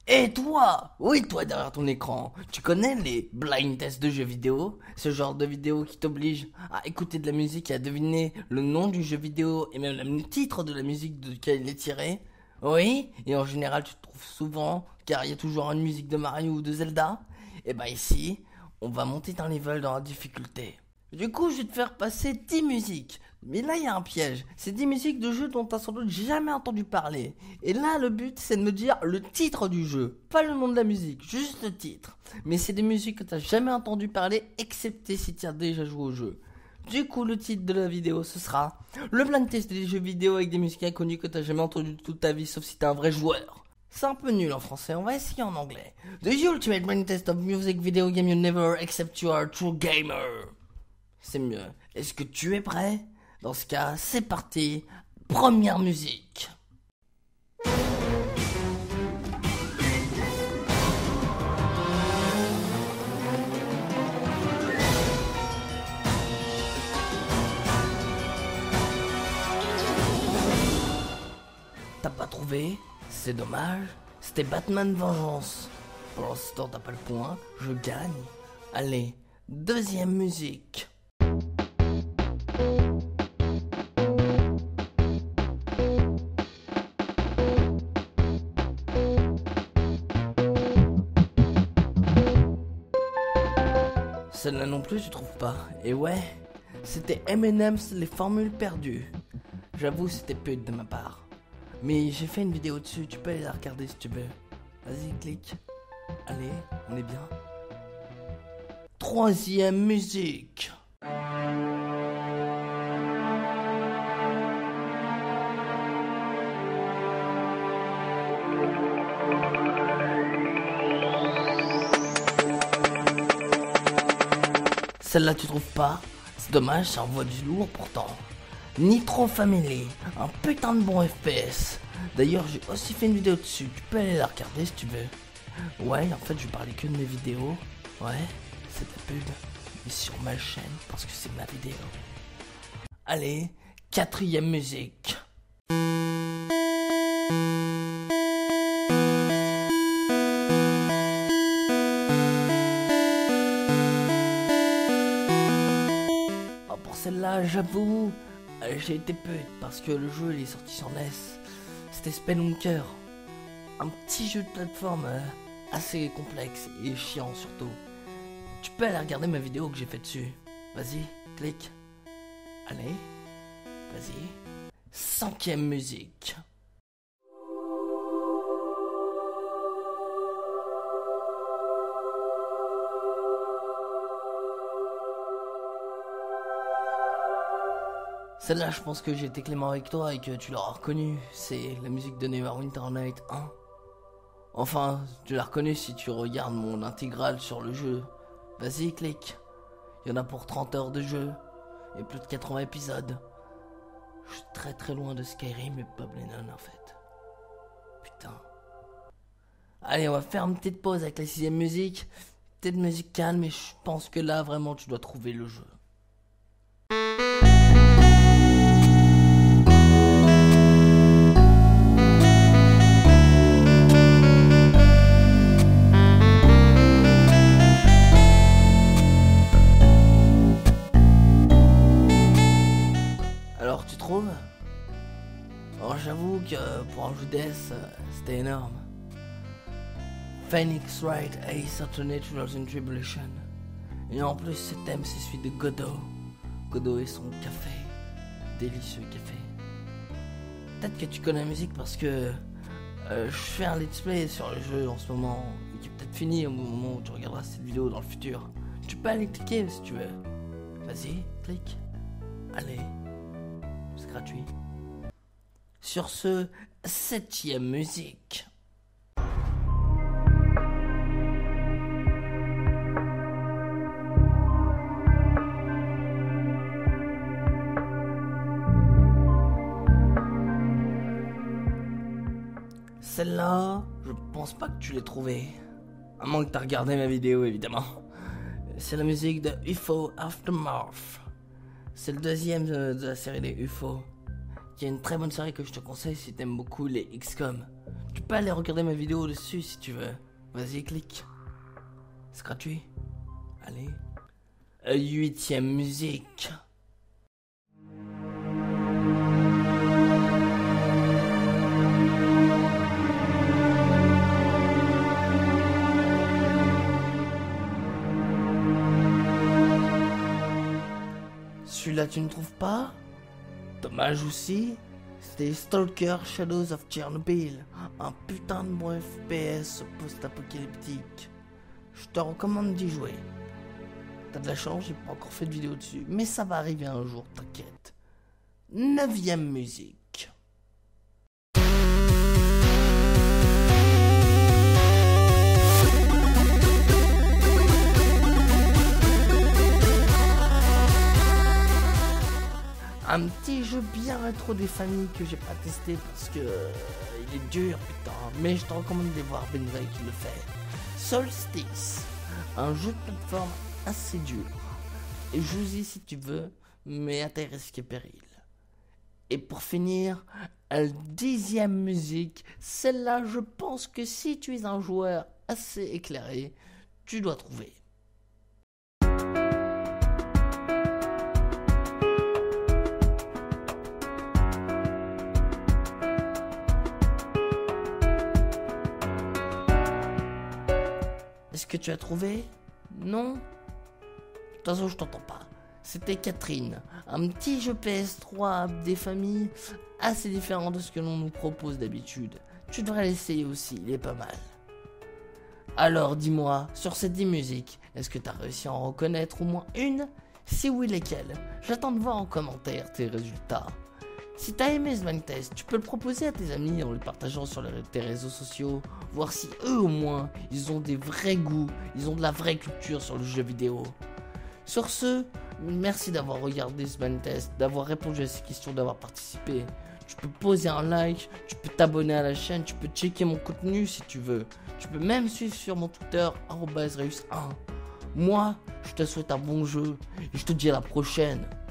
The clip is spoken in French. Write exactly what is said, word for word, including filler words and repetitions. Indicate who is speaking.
Speaker 1: Et toi, oui toi derrière ton écran, tu connais les blind tests de jeux vidéo? Ce genre de vidéo qui t'oblige à écouter de la musique et à deviner le nom du jeu vidéo et même le titre de la musique de laquelle il est tiré? Oui, et en général tu te trouves souvent, car il y a toujours une musique de Mario ou de Zelda. Et bah ici, on va monter d'un level dans la difficulté. Du coup, je vais te faire passer dix musiques. Mais là, il y a un piège. C'est dix musiques de jeux dont t'as sans doute jamais entendu parler. Et là, le but, c'est de me dire le titre du jeu. Pas le nom de la musique, juste le titre. Mais c'est des musiques que t'as jamais entendu parler, excepté si tu as déjà joué au jeu. Du coup, le titre de la vidéo, ce sera le blind test des jeux vidéo avec des musiques inconnues que t'as jamais entendues toute ta vie, sauf si t'es un vrai joueur. C'est un peu nul en français, on va essayer en anglais. The ultimate blind test of music video game you never except you are a true gamer. C'est mieux. Est-ce que tu es prêt? Dans ce cas, c'est parti. Première musique. T'as pas trouvé? C'est dommage. C'était Batman Vengeance. Pour l'instant, t'as pas le point. Je gagne. Allez, deuxième musique. Celle-là non plus, tu trouves pas? Et ouais, c'était Eminem's Les Formules Perdues. J'avoue, c'était pute de ma part. Mais j'ai fait une vidéo dessus, tu peux aller la regarder si tu veux. Vas-y, clique. Allez, on est bien. Troisième musique. Celle-là tu trouves pas? C'est dommage, ça envoie du lourd pourtant. Nitro Family, un putain de bon F P S. D'ailleurs j'ai aussi fait une vidéo dessus, tu peux aller la regarder si tu veux. Ouais, en fait je parlais que de mes vidéos. Ouais, c'est de la pub. Mais sur ma chaîne, parce que c'est ma vidéo. Allez, quatrième musique. Celle-là, j'avoue, j'ai été pute parce que le jeu il est sorti sur N E S. C'était Spelunker. Un petit jeu de plateforme euh, assez complexe et chiant surtout. Tu peux aller regarder ma vidéo que j'ai fait dessus. Vas-y, clique. Allez, vas-y. Cinquième musique. Celle-là, je pense que j'ai été clément avec toi et que tu l'auras reconnue. C'est la musique de Neverwinter Night un. Enfin, tu l'as reconnue si tu regardes mon intégrale sur le jeu. Vas-y, clique. Il y en a pour trente heures de jeu et plus de quatre-vingts épisodes. Je suis très très loin de Skyrim et Bob Lennon en fait. Putain. Allez, on va faire une petite pause avec la sixième musique. Peut-être musique calme, mais je pense que là, vraiment, tu dois trouver le jeu. Alors tu trouves? Alors j'avoue que pour un jeu D S, c'était énorme. Phoenix Wright Ace Attorney Trials in Tribulation. Et en plus ce thème c'est celui de Godot. Godot et son café. Délicieux café. Peut-être que tu connais la musique parce que euh, je fais un let's play sur le jeu en ce moment. Et qui est peut-être fini au moment où tu regarderas cette vidéo dans le futur. Tu peux aller cliquer si tu veux. Vas-y, clique. Allez. C'est gratuit. Sur ce, septième musique. Celle-là, je pense pas que tu l'aies trouvée. À moins que t'as regardé ma vidéo, évidemment. C'est la musique de U F O Aftermath. C'est le deuxième de, de la série des U F O. Qui est une très bonne série que je te conseille si t'aimes beaucoup les X COM. Tu peux aller regarder ma vidéo dessus si tu veux. Vas-y, clique. C'est gratuit. Allez. Euh, huitième musique. Celui-là, tu ne trouves pas? Dommage aussi. C'était Stalker Shadows of Chernobyl. Un putain de bon F P S post-apocalyptique. Je te recommande d'y jouer. T'as de la chance, j'ai pas encore fait de vidéo dessus. Mais ça va arriver un jour, t'inquiète. Neuvième musique. Un petit jeu bien rétro des familles que j'ai pas testé parce que euh, il est dur putain, mais je te recommande de voir Benzaï qui le fait. Solstice, un jeu de plateforme assez dur. Et joue-y si tu veux, mais à tes risques et périls. Et pour finir, la dixième musique, celle-là je pense que si tu es un joueur assez éclairé, tu dois trouver. Est-ce que tu as trouvé? Non? De toute façon, je t'entends pas. C'était Catherine, un petit jeu P S trois des familles assez différent de ce que l'on nous propose d'habitude. Tu devrais l'essayer aussi, il est pas mal. Alors dis-moi, sur ces dix musiques, est-ce que tu as réussi à en reconnaître au moins une? Si oui, lesquelles? J'attends de voir en commentaire tes résultats. Si t'as aimé ce blind test, tu peux le proposer à tes amis en le partageant sur les, tes réseaux sociaux, voir si eux au moins, ils ont des vrais goûts, ils ont de la vraie culture sur le jeu vidéo. Sur ce, merci d'avoir regardé ce blind test, d'avoir répondu à ces questions, d'avoir participé. Tu peux poser un like, tu peux t'abonner à la chaîne, tu peux checker mon contenu si tu veux. Tu peux même suivre sur mon Twitter, arobase reus un. Moi, je te souhaite un bon jeu et je te dis à la prochaine.